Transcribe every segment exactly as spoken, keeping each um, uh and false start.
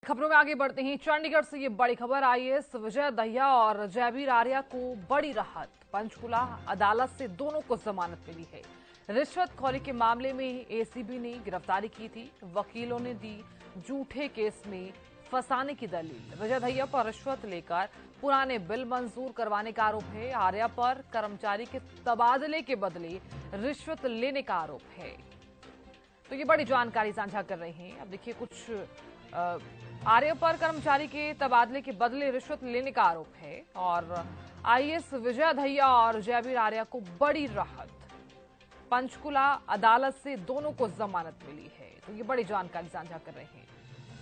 खबरों में आगे बढ़ते हैं। चंडीगढ़ से ये बड़ी खबर आई है। विजय दहिया और जयवीर आर्या को बड़ी राहत। पंचकुला अदालत से दोनों को जमानत मिली है। रिश्वतखोरी के मामले में एसीबी ने गिरफ्तारी की थी। वकीलों ने दी झूठे केस में फंसाने की दलील। विजय दहिया पर रिश्वत लेकर पुराने बिल मंजूर करवाने का आरोप है। आर्या पर कर्मचारी के तबादले के बदले रिश्वत लेने का आरोप है। तो ये बड़ी जानकारी साझा कर रहे हैं। अब देखिए, कुछ आर्या पर कर्मचारी के तबादले के बदले रिश्वत लेने का आरोप है और आईएएस विजय दहिया और जयवीर आर्या को बड़ी राहत। पंचकुला अदालत से दोनों को जमानत मिली है। तो ये बड़ी जानकारी साझा कर रहे हैं।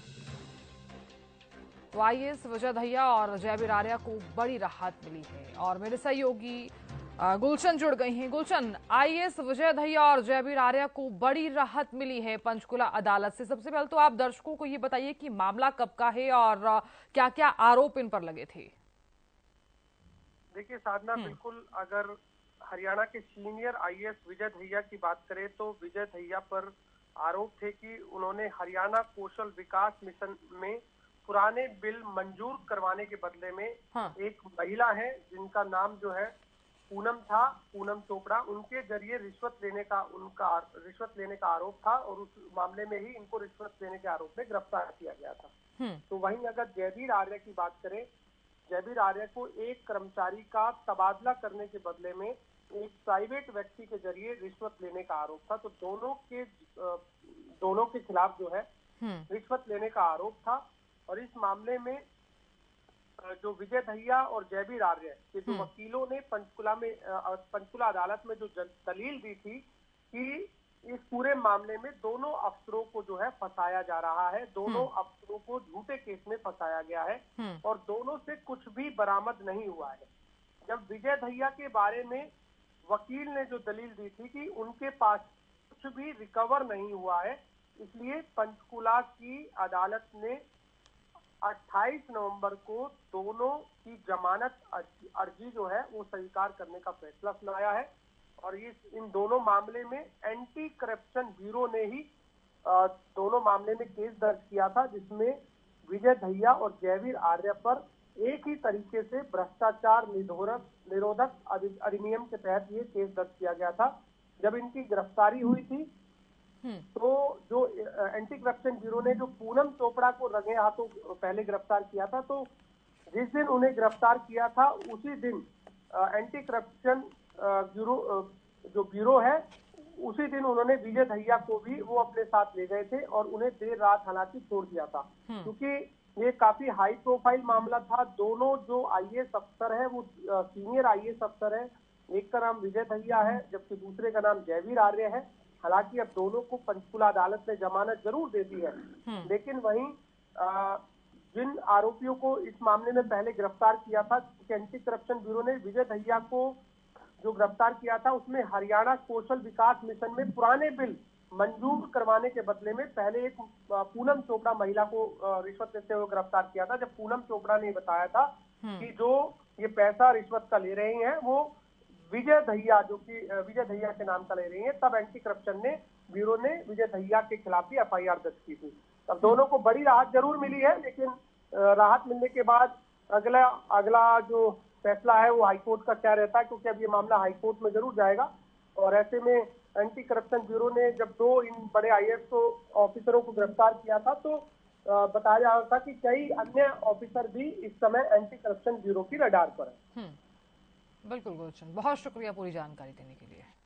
तो आईएएस विजय दहिया और जयवीर आर्या को बड़ी राहत मिली है और मेरे सहयोगी गुलशन जुड़ गई हैं। गुलशन, आईएएस विजय दहिया और जयवीर आर्या को बड़ी राहत मिली है पंचकुला अदालत से। सबसे पहले तो आप दर्शकों को ये बताइए कि मामला कब का है और क्या क्या आरोप इन पर लगे थे। देखिए साधना, बिल्कुल अगर हरियाणा के सीनियर आईएएस विजय दहिया की बात करें तो विजय दहिया पर आरोप थे कि उन्होंने हरियाणा कौशल विकास मिशन में पुराने बिल मंजूर करवाने के बदले में हाँ। एक महिला है जिनका नाम जो है पूनम था, पूनम चोपड़ा, उनके जरिए रिश्वत लेने का उनका रिश्वत लेने का आरोप था और उस मामले में ही इनको रिश्वत लेने के आरोप में गिरफ्तार किया गया था। तो वहीं अगर जयवीर आर्या की बात करें, जयवीर आर्या को एक कर्मचारी का तबादला करने के बदले में एक प्राइवेट व्यक्ति के जरिए रिश्वत लेने का आरोप था। तो दोनों के दोनों के खिलाफ जो है रिश्वत लेने का आरोप था और इस मामले में जो विजय दहिया और जयवीर आर्या के जो वकीलों ने पंचकुला में पंचकुला अदालत में जो दलील दी थी कि इस पूरे मामले में दोनों अफसरों को जो है फंसाया जा रहा है, दोनों अफसरों को झूठे केस में फंसाया गया है और दोनों से कुछ भी बरामद नहीं हुआ है। जब विजय दहिया के बारे में वकील ने जो दलील दी थी कि उनके पास कुछ भी रिकवर नहीं हुआ है, इसलिए पंचकुला की अदालत ने अट्ठाईस नवंबर को दोनों की जमानत अर्जी जो है वो स्वीकार करने का फैसला सुनाया है और इस इन दोनों मामले में एंटी करप्शन ब्यूरो ने ही आ, दोनों मामले में केस दर्ज किया था, जिसमें विजय दहिया और जयवीर आर्या पर एक ही तरीके से भ्रष्टाचार निरोधक निरोधक अधिनियम के तहत ये केस दर्ज किया गया था। जब इनकी गिरफ्तारी हुई थी तो जो एंटी करप्शन ब्यूरो ने जो पूनम चोपड़ा को रंगे हाथों पहले गिरफ्तार किया था, तो जिस दिन उन्हें गिरफ्तार किया था उसी दिन एंटी करप्शन ब्यूरो जो ब्यूरो है उसी दिन उन्होंने विजय दहिया को भी वो अपने साथ ले गए थे और उन्हें देर रात हालांकि छोड़ दिया था, क्योंकि ये काफी हाई प्रोफाइल मामला था। दोनों जो आईएएस अफसर है वो सीनियर आईएएस अफसर है। एक का नाम विजय दहिया है जबकि दूसरे का नाम जयवीर आर्या है। हालांकि अब दोनों को पंचकुला अदालत ने जमानत जरूर दे दी है, लेकिन वहीं जिन आरोपियों को इस मामले में पहले गिरफ्तार किया था, एंटी करप्शन ब्यूरो ने विजय दहिया को जो गिरफ्तार किया था उसमें हरियाणा कौशल विकास मिशन में पुराने बिल मंजूर करवाने के बदले में पहले एक पूनम चोपड़ा महिला को रिश्वत लेते हुए गिरफ्तार किया था। जब पूनम चोपड़ा ने बताया था कि जो ये पैसा रिश्वत का ले रही हैं वो विजय दहिया जो कि विजय दहिया के नाम का ले रही है, तब एंटी करप्शन ने ब्यूरो ने विजय दहिया के खिलाफ भी एफआईआर दर्ज की थी। अब दोनों को बड़ी राहत जरूर मिली है, लेकिन राहत मिलने के बाद अगला अगला जो फैसला है वो हाईकोर्ट का क्या रहता है, क्योंकि अब ये मामला हाईकोर्ट में जरूर जाएगा। और ऐसे में एंटी करप्शन ब्यूरो ने जब दो इन बड़े आईएएस ऑफिसरों को गिरफ्तार किया था तो बताया जा रहा था कि कई अन्य ऑफिसर भी इस समय एंटी करप्शन ब्यूरो की रडार पर है। बिल्कुल गुलशन, बहुत शुक्रिया पूरी जानकारी देने के लिए।